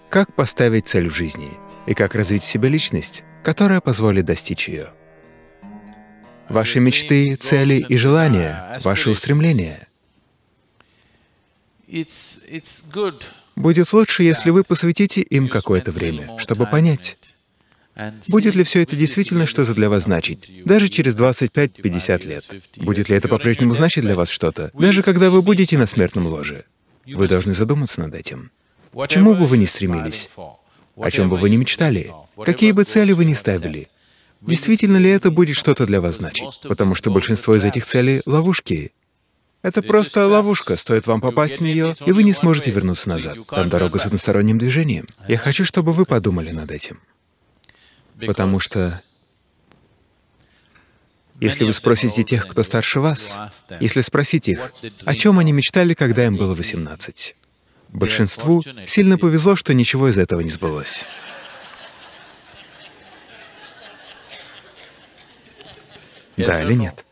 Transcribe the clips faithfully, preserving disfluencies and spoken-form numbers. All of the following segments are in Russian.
Как поставить цель в жизни и как развить в себе личность, которая позволит достичь ее. Ваши мечты, цели и желания, ваши устремления. Будет лучше, если вы посвятите им какое-то время, чтобы понять, будет ли все это действительно что-то для вас значить, даже через двадцать пять — пятьдесят лет. Будет ли это по-прежнему значить для вас что-то, даже когда вы будете на смертном ложе. Вы должны задуматься над этим. К чему бы вы ни стремились, о чем бы вы ни мечтали, какие бы цели вы ни ставили, действительно ли это будет что-то для вас значить? Потому что большинство из этих целей — ловушки. Это просто ловушка, стоит вам попасть в нее, и вы не сможете вернуться назад. Там дорога с односторонним движением. Я хочу, чтобы вы подумали над этим. Потому что если вы спросите тех, кто старше вас, если спросить их, о чем они мечтали, когда им было восемнадцать, большинству сильно повезло, что ничего из этого не сбылось. Да или нет?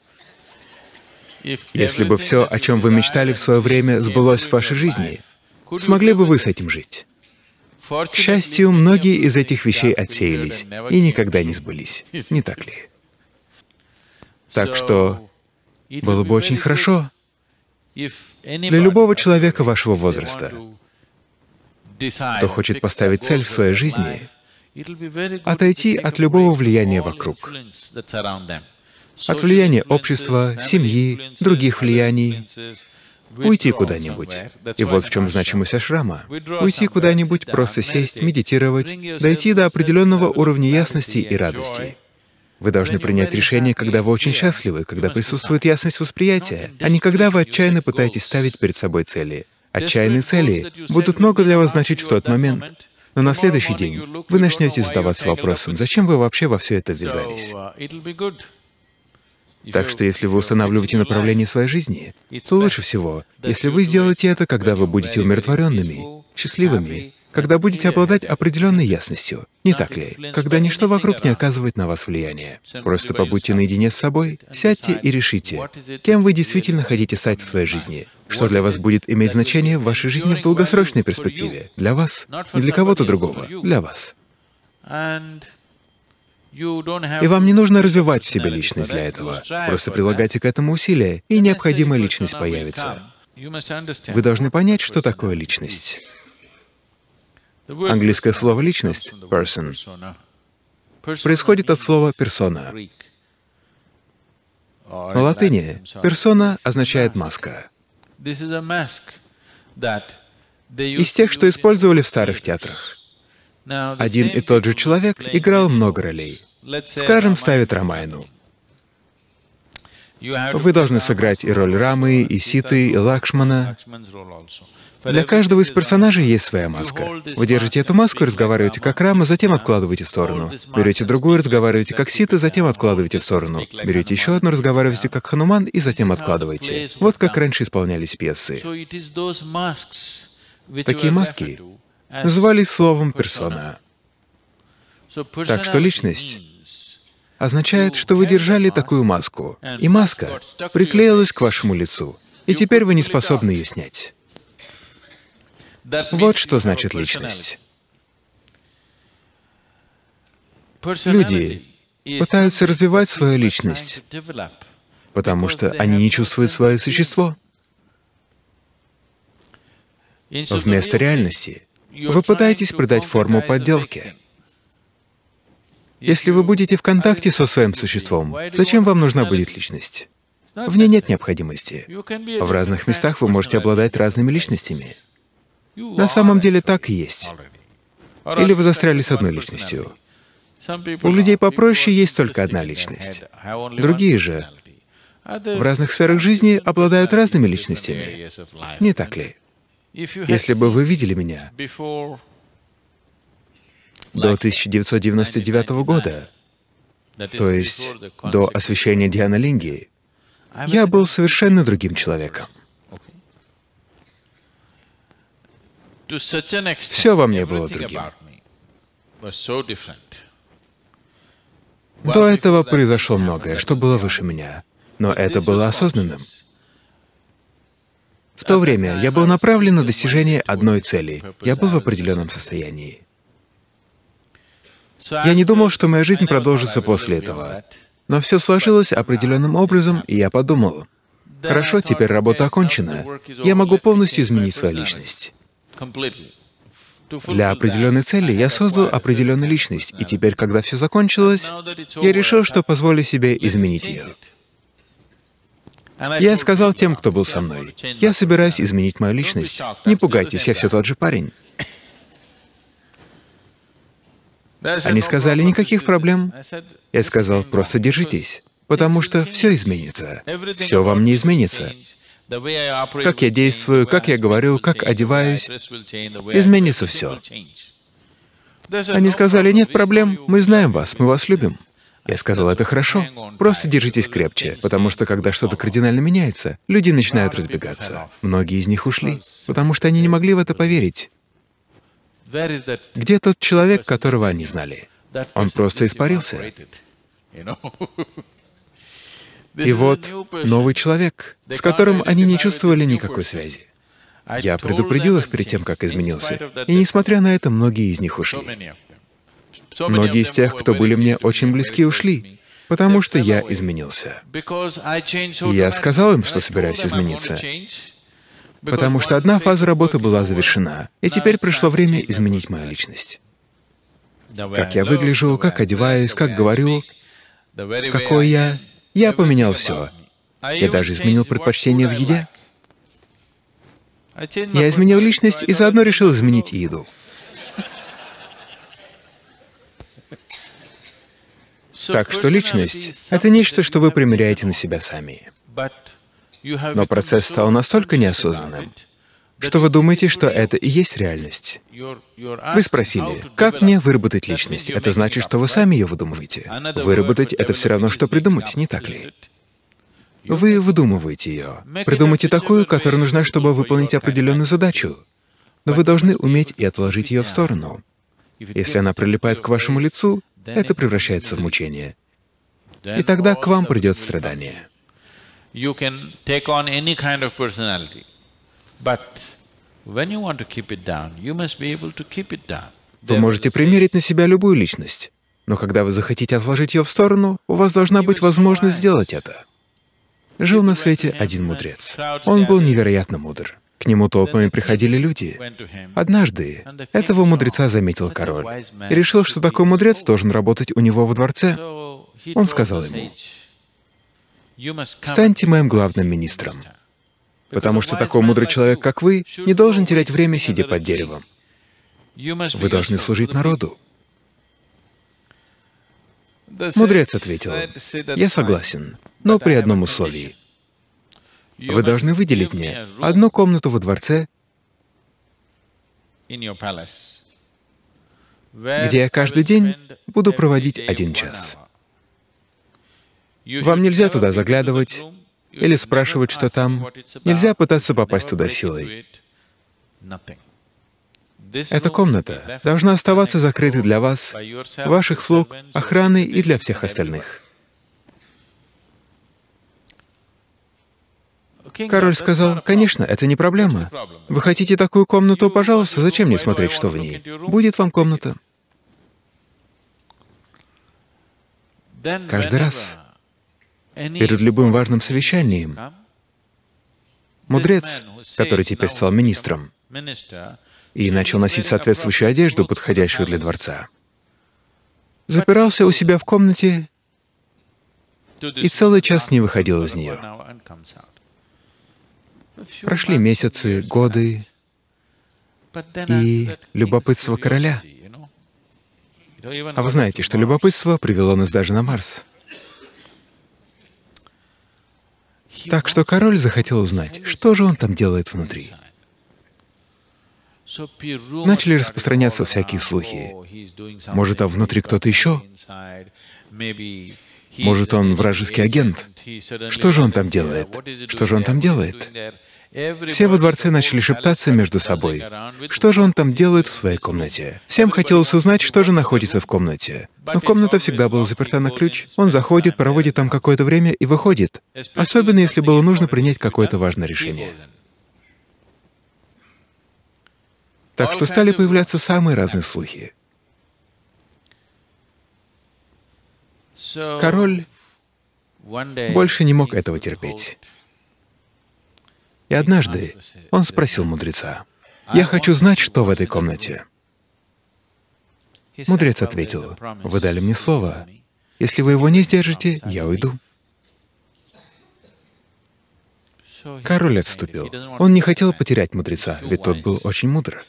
Если бы все, о чем вы мечтали в свое время, сбылось в вашей жизни, смогли бы вы с этим жить? К счастью, многие из этих вещей отсеялись и никогда не сбылись, не так ли? Так что было бы очень хорошо для любого человека вашего возраста, кто хочет поставить цель в своей жизни, отойти от любого влияния вокруг, от влияния общества, семьи, других влияний, уйти куда-нибудь. И вот в чем значимость ашрама. Уйти куда-нибудь, просто сесть, медитировать, дойти до определенного уровня ясности и радости. Вы должны принять решение, когда вы очень счастливы, когда присутствует ясность восприятия, а не когда вы отчаянно пытаетесь ставить перед собой цели. Отчаянные цели будут много для вас значить в тот момент, но на следующий день вы начнете задаваться вопросом, зачем вы вообще во все это ввязались. Так что если вы устанавливаете направление своей жизни, то лучше всего, если вы сделаете это, когда вы будете умиротворенными, счастливыми, когда будете обладать определенной ясностью, не так ли? Когда ничто вокруг не оказывает на вас влияния. Просто побудьте наедине с собой, сядьте и решите, кем вы действительно хотите стать в своей жизни, что для вас будет иметь значение в вашей жизни в долгосрочной перспективе. Для вас, не для кого-то другого, для вас. И вам не нужно развивать в себе личность для этого. Просто прилагайте к этому усилия, и необходимая личность появится. Вы должны понять, что такое личность. Английское слово «личность» — person происходит от слова «персона». На латыни «персона» означает «маска». Из тех, что использовали в старых театрах. Один и тот же человек играл много ролей. Скажем, ставит Рамайну. Вы должны сыграть и роль Рамы, и Ситы, и Лакшмана. Для каждого из персонажей есть своя маска. Вы держите эту маску и разговариваете как Рама, затем откладываете в сторону. Берете другую, разговариваете как Сита, затем откладываете в сторону. Берете еще одну, разговариваете как Хануман и затем откладываете. Вот как раньше исполнялись пьесы. Такие маски назывались словом «персона». Так что личность означает, что вы держали такую маску, и маска приклеилась к вашему лицу, и теперь вы не способны ее снять. Вот что значит личность. Люди пытаются развивать свою личность, потому что они не чувствуют свое существо. Вместо реальности вы пытаетесь придать форму подделке. Если вы будете в контакте со своим существом, зачем вам нужна будет личность? В ней нет необходимости. В разных местах вы можете обладать разными личностями. На самом деле так и есть. Или вы застряли с одной личностью. У людей попроще есть только одна личность. Другие же в разных сферах жизни обладают разными личностями. Не так ли? Если бы вы видели меня до тысяча девятьсот девяносто девятого года, то есть до освящения Дхьяналинги, я был совершенно другим человеком. Все во мне было другим. До этого произошло многое, что было выше меня, но это было осознанным. В то время я был направлен на достижение одной цели. Я был в определенном состоянии. Я не думал, что моя жизнь продолжится после этого. Но все сложилось определенным образом, и я подумал, хорошо, теперь работа окончена. Я могу полностью изменить свою личность. Для определенной цели я создал определенную личность, и теперь, когда все закончилось, я решил, что позволю себе изменить ее. Я сказал тем, кто был со мной, я собираюсь изменить мою личность. Не пугайтесь, я все тот же парень. Они сказали, никаких проблем. Я сказал, просто держитесь, потому что все изменится. Все вам не изменится. Как я действую, как я говорю, как одеваюсь, изменится все. Они сказали, нет проблем, мы знаем вас, мы вас любим. Я сказал, это хорошо, просто держитесь крепче, потому что когда что-то кардинально меняется, люди начинают разбегаться. Многие из них ушли, потому что они не могли в это поверить. Где тот человек, которого они знали? Он просто испарился. И вот новый человек, с которым они не чувствовали никакой связи. Я предупредил их перед тем, как изменился, и несмотря на это, многие из них ушли. Многие из тех, кто были мне очень близки, ушли, потому что я изменился. И я сказал им, что собираюсь измениться, потому что одна фаза работы была завершена, и теперь пришло время изменить мою личность. Как я выгляжу, как одеваюсь, как говорю, какой я, я поменял все. Я даже изменил предпочтения в еде. Я изменил личность и заодно решил изменить и еду. Так что личность — это нечто, что вы примеряете на себя сами. Но процесс стал настолько неосознанным, что вы думаете, что это и есть реальность. Вы спросили, как мне выработать личность? Это значит, что вы сами ее выдумываете. Выработать — это все равно, что придумать, не так ли? Вы выдумываете ее. Придумайте такую, которая нужна, чтобы выполнить определенную задачу. Но вы должны уметь и отложить ее в сторону. Если она прилипает к вашему лицу, это превращается в мучение. И тогда к вам придет страдание. You can take on any kind of personality, but when you want to keep it down, you must be able to keep it down. Вы можете примерить на себя любую личность, но когда вы захотите отложить ее в сторону, у вас должна быть возможность сделать это. Жил на свете один мудрец. Он был невероятно мудр. К нему толпами приходили люди. Однажды этого мудреца заметил король и решил, что такой мудрец должен работать у него во дворце. Он сказал ему: «Станьте моим главным министром, потому что такой мудрый человек, как вы, не должен терять время, сидя под деревом. Вы должны служить народу». Мудрец ответил: «Я согласен, но при одном условии. Вы должны выделить мне одну комнату во дворце, где я каждый день буду проводить один час. Вам нельзя туда заглядывать или спрашивать, что там. Нельзя пытаться попасть туда силой. Эта комната должна оставаться закрытой для вас, ваших слуг, охраны и для всех остальных». Король сказал: «Конечно, это не проблема. Вы хотите такую комнату? Пожалуйста, зачем мне смотреть, что в ней? Будет вам комната». Каждый раз, перед любым важным совещанием, мудрец, который теперь стал министром и начал носить соответствующую одежду, подходящую для дворца, запирался у себя в комнате и целый час не выходил из нее. Прошли месяцы, годы, и любопытство короля. А вы знаете, что любопытство привело нас даже на Марс. Так что король захотел узнать, что же он там делает внутри. Начали распространяться всякие слухи. Может, там внутри кто-то еще? Может, он вражеский агент? Что же он там делает? Что же он там делает? Все во дворце начали шептаться между собой. Что же он там делает в своей комнате? Всем хотелось узнать, что же находится в комнате. Но комната всегда была заперта на ключ. Он заходит, проводит там какое-то время и выходит. Особенно, если было нужно принять какое-то важное решение. Так что стали появляться самые разные слухи. Король больше не мог этого терпеть. И однажды он спросил мудреца: «Я хочу знать, что в этой комнате». Мудрец ответил: «Вы дали мне слово. Если вы его не сдержите, я уйду». Король отступил. Он не хотел потерять мудреца, ведь тот был очень мудр.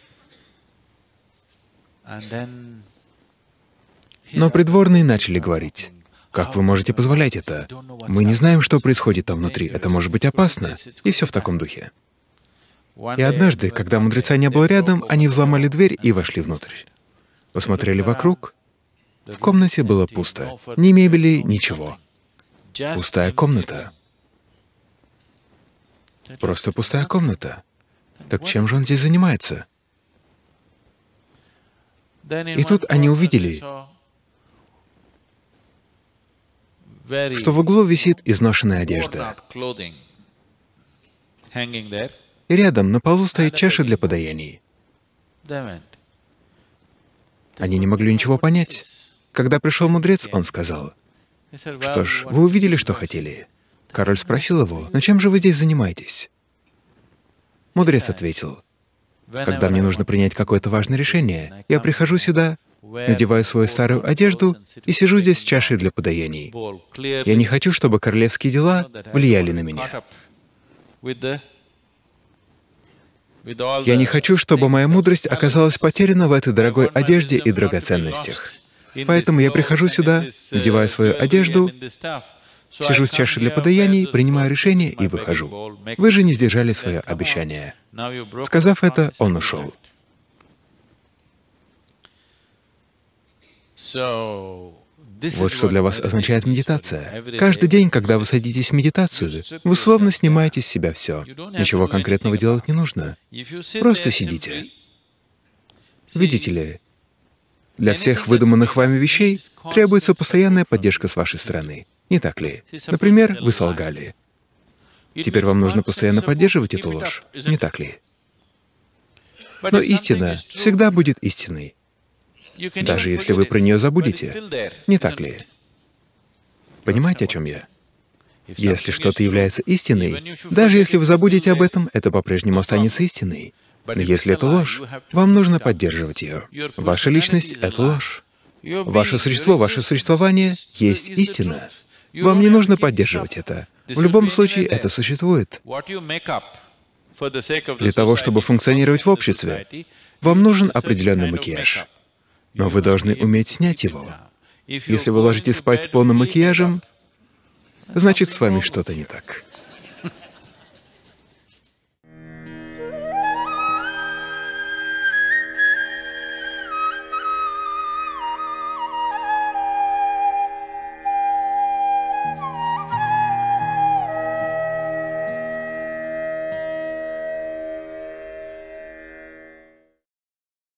Но придворные начали говорить: «Как вы можете позволять это? Мы не знаем, что происходит там внутри, это может быть опасно», и все в таком духе. И однажды, когда мудреца не было рядом, они взломали дверь и вошли внутрь. Посмотрели вокруг. В комнате было пусто. Ни мебели, ничего. Пустая комната. Просто пустая комната. Так чем же он здесь занимается? И тут они увидели, что в углу висит изношенная одежда. И рядом на полу стоит чаша для подаяний. Они не могли ничего понять. Когда пришел мудрец, он сказал: «Что ж, вы увидели, что хотели». Король спросил его: «Но чем же вы здесь занимаетесь?» Мудрец ответил: «Когда мне нужно принять какое-то важное решение, я прихожу сюда, надеваю свою старую одежду и сижу здесь с чашей для подаяний. Я не хочу, чтобы королевские дела влияли на меня. Я не хочу, чтобы моя мудрость оказалась потеряна в этой дорогой одежде и драгоценностях. Поэтому я прихожу сюда, надеваю свою одежду, сижу с чашей для подаяний, принимаю решение и выхожу. Вы же не сдержали свое обещание». Сказав это, он ушел. Вот что для вас означает медитация. Каждый день, когда вы садитесь в медитацию, вы словно снимаете с себя все. Ничего конкретного делать не нужно. Просто сидите. Видите ли, для всех выдуманных вами вещей требуется постоянная поддержка с вашей стороны. Не так ли? Например, вы солгали. Теперь вам нужно постоянно поддерживать эту ложь. Не так ли? Но истина всегда будет истиной, даже если вы про нее забудете. Не так ли? Понимаете, о чем я? Если что-то является истиной, даже если вы забудете об этом, это по-прежнему останется истиной. Но если это ложь, вам нужно поддерживать ее. Ваша личность — это ложь. Ваше существо, ваше существование есть истина. Вам не нужно поддерживать это. В любом случае, это существует. Для того, чтобы функционировать в обществе, вам нужен определенный макияж. Но вы должны уметь снять его. Если вы ложитесь спать с полным макияжем, значит, с вами что-то не так.